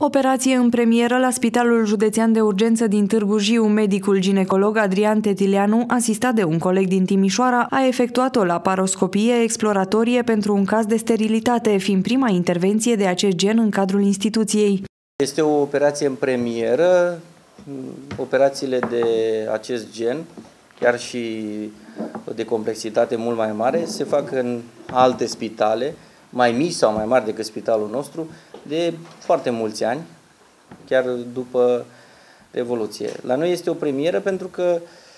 Operație în premieră la Spitalul Județean de Urgență din Târgu Jiu. Medicul ginecolog Adrian Tetileanu, asistat de un coleg din Timișoara, a efectuat o laparoscopie exploratorie pentru un caz de sterilitate, fiind prima intervenție de acest gen în cadrul instituției. Este o operație în premieră. Operațiile de acest gen, chiar și de complexitate mult mai mare, se fac în alte spitale, mai mici sau mai mari decât spitalul nostru, de foarte mulți ani, chiar după Revoluție. La noi este o premieră pentru că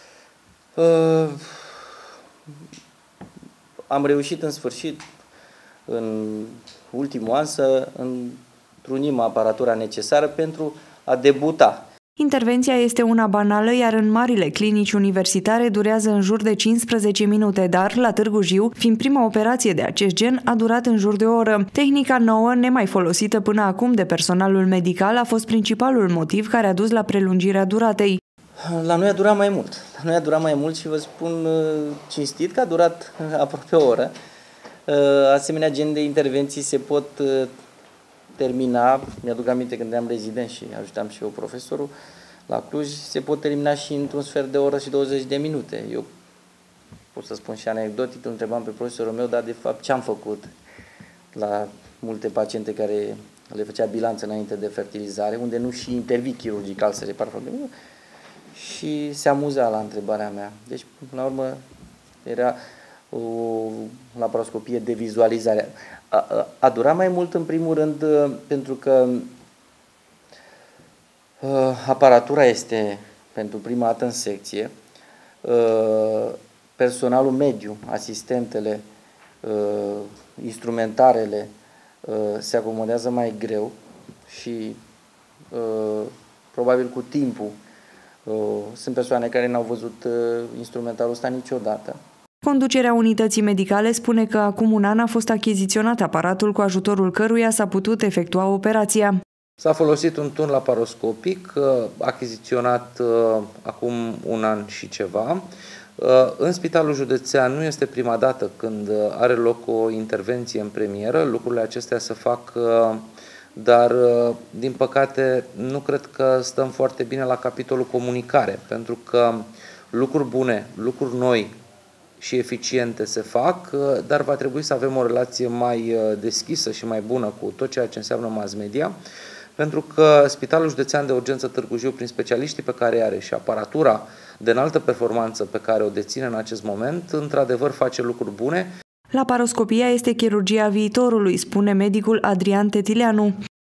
am reușit în sfârșit, în ultimul an, să întrunim aparatura necesară pentru a debuta. Intervenția este una banală, iar în marile clinici universitare durează în jur de 15 minute, dar la Târgu Jiu, fiind prima operație de acest gen, a durat în jur de o oră. Tehnica nouă, nemai folosită până acum de personalul medical, a fost principalul motiv care a dus la prelungirea duratei. La noi a durat mai mult. La noi a durat mai mult și vă spun cinstit că a durat aproape o oră. Asemenea gen de intervenții se pot termina, mi-aduc aminte când eram rezident și ajutam și eu profesorul la Cluj, se pot termina și într-un sfert de oră și 20 de minute. Eu pot să spun și anecdotic, îl întrebam pe profesorul meu, dar de fapt ce am făcut la multe paciente care le făcea bilanț înainte de fertilizare, unde nu și intervii chirurgical să repar problemele, și se amuza la întrebarea mea. Deci, până la urmă, era o laparoscopie de vizualizare. A durat mai mult, în primul rând, pentru că aparatura este pentru prima dată în secție, personalul mediu, asistentele, instrumentarele se acomodează mai greu și probabil cu timpul sunt persoane care n-au văzut instrumentarul ăsta niciodată. Conducerea unității medicale spune că acum un an a fost achiziționat aparatul cu ajutorul căruia s-a putut efectua operația. S-a folosit un turn laparoscopic, achiziționat acum un an și ceva. În Spitalul Județean nu este prima dată când are loc o intervenție în premieră. Lucrurile acestea se fac, dar din păcate nu cred că stăm foarte bine la capitolul comunicare, pentru că lucruri bune, lucruri noi și eficiente se fac, dar va trebui să avem o relație mai deschisă și mai bună cu tot ceea ce înseamnă mass media, pentru că Spitalul Județean de Urgență Târgu Jiu, prin specialiștii pe care are și aparatura de înaltă performanță pe care o deține în acest moment, într-adevăr face lucruri bune. Laparoscopia este chirurgia viitorului, spune medicul Adrian Tetileanu.